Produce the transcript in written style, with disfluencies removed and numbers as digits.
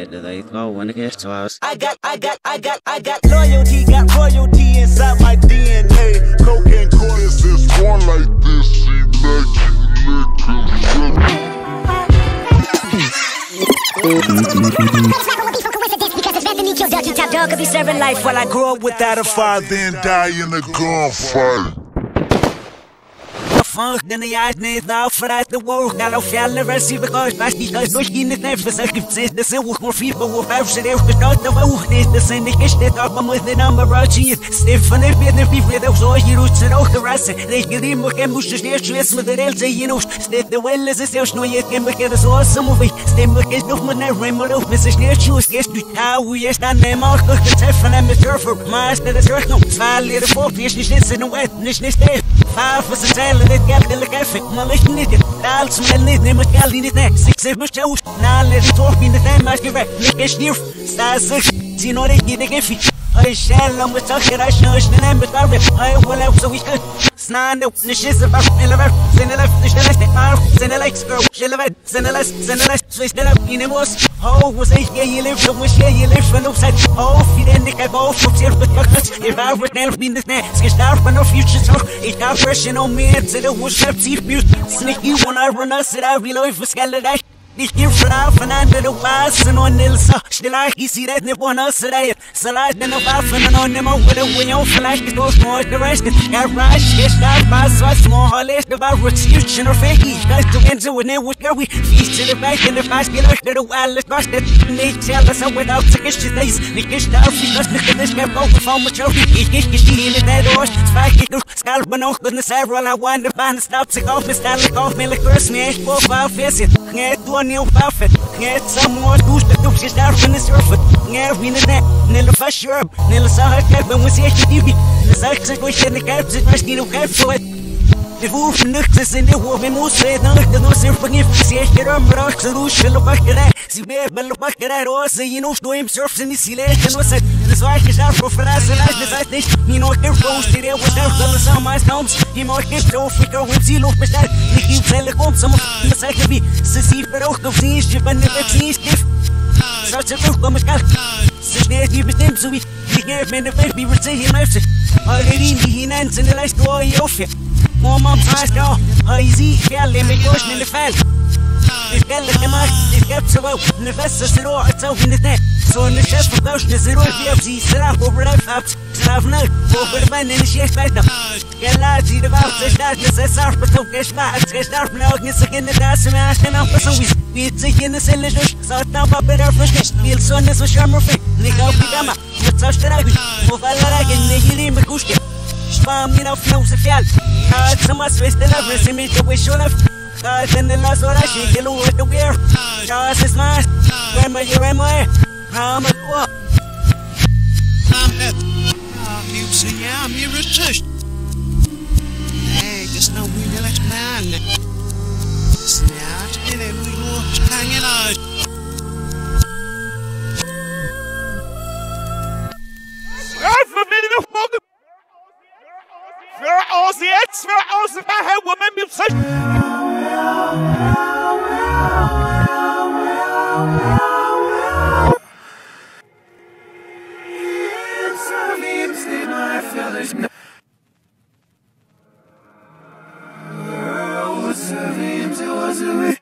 shit that they throw when it gets to us. I got loyalty, got royalty inside my DNA. Cocaine corners is one like this. She make you lick and Top dog could be serving life while I grow up without a father, then die in a gunfight. Funk den jag niet nou vooruit de woord. Nou of jij versie bekoos, maar die thuis door je niet neef verzeg heeft zit. De zin wordt maar vier bewoog, vijf zit heeft gestart. De woog niet, de zin ik is dit ook, maar moet de nummer routine. Stefan heeft weer de vier weer ook zo hier uit zijn oog te rassen. Reken die moet geen moest dus neer schwitz met de reel zijn je nog. Steed de wel is het zelfs nooit geen bekende zoals ze movie. Stem ik is nog maar naar remmer op met zijn sneer shoes. Gest nu hoe je staat neem ook toch de treffen en met surfer. Maar is dat het terug nog. Zwaar leren voor, is niet zit in een wet, niet steef. Vijf is het zeilen, dit geld in de café. Maar ligt niet in, daar smel niet, neem het geld in het nek. Six heeft me shows, na let it talk in de tijd, maar direct. Lik is nieuw, sta zich, zie nog niet in de gefi. Hij shell om het zachtje, hij snus, en hij met daar weer. Hij wil ook zo iets goed. Snaan op, de shit is er, in de werf. Zijn de lef, de snelheid, maar zijn de likes, girl. Shell wet, zijn de les, switch de lef, in de was. Oh, was ik, je leeft, zo was je leeft van opzij. Oh, vier ik heb over, op zich betrokken. Je wou wordt snel in de snel, is gestart van een future toch. Ik ga freshen om meer, zit er was heb zief buurt. Sneaky, wanna run us, zit daar, reload, verschillen daar. Ich geh schlafen an der Wassen und Nilsa. Schlag ich sie red nicht von uns reihen. Salat in der Waffen und auch nicht mehr with a wing. Vielleicht ist das nur der Rest. Er rasch, ich darf was more ist. Aber was future or fake. Ich weiß, du kennst so eine Wicke. Fies zu der Beich in der Fass gelöscht. Du alles kostet. Nicht selber so without sich ist das. Nicht gestarft, ich das nicht das mehr Bauch von mir Trophy. Ich gestehen in der Dorst. Zweig ich durch. Skalp man auch mit einer Several. I want the band stop sich auf. Mit Stanley auf mir. Ich grüß mir. Ich brauch war fässchen. Nicht du new outfit. Get some more douche that do just out from the surface. Yeah, we need that. Nilla fresh herb. Nilla saw her cap and we see she TV. The sex is in the caps, it must need no cap for it. The wolf nuts in the wolf and most say no look the no surf and if see it on rocks and rush look back at see bear but look back at or say you know do him surfs in the sea and was it this why is out for us and I think you know it goes to there without the some my stones he might get so fit or with zero percent he keeps telling come some the second be see for auch auf sie ist wenn der sie ist such a look come got sich nicht die bestimmt so wie ich gebe mir der baby wird sie hier möchte already die hinens in der last boy auf Mama passt auch, sie fährt mit Burschen in der Feld. Ich gelle gemacht, ich geb so auf, ne Feste ist roh, als auch in der Net. So eine Chef vertauschen, ist roh, wie auf sie, straf, over der Fabs, straf nicht, over der Beine, nicht schlecht weiter. Gelad, sie der Waffe, zerstört, es ist auch, betrug, geschmack, gestorben, auch nicht sich in der Tasse, mehr als genau, was so ist. Wird sich in der Zelle durch, sagt auch, aber der Verschnitt, viel Sonne, so schammerfett, nicht auf die Dama, mit so streichen, wo Fallerei, nicht hier mit Kuschke. Spam mir auf Nose fäll. Hat so was wisst der Love, sie mich durch schon auf. Hat in der Lass oder sie gelu at the beer. Das ist was. Wenn wir hier einmal. Raum at what? You see, yeah, I'm here at Hey, just no we let man. Snart, and then we go hanging out. Aus jetzt, aus dem Herr Woman mit sich. It's